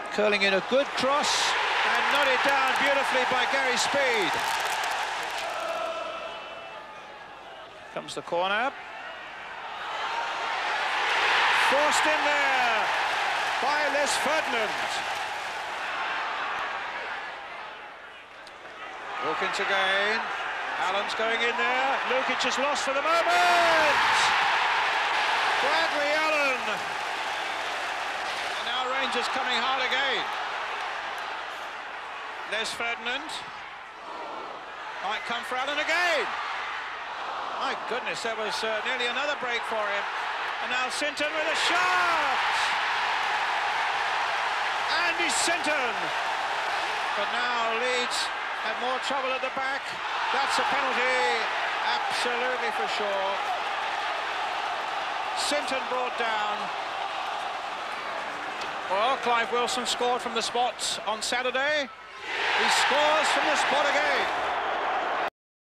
Curling in a good cross and nodded down beautifully by Gary Speed. Comes the corner. Forced in there by Les Ferdinand. Wilkins again. Allen's going in there. Lukic is lost for the moment. Bradley Allen. And now Rangers coming hard again. Les Ferdinand. Might come for Allen again. My goodness, that was nearly another break for him. And now Sinton with a shot! Andy Sinton! But now Leeds have more trouble at the back. That's a penalty, absolutely for sure. Sinton brought down. Well, Clive Wilson scored from the spot on Saturday. He scores from the spot again.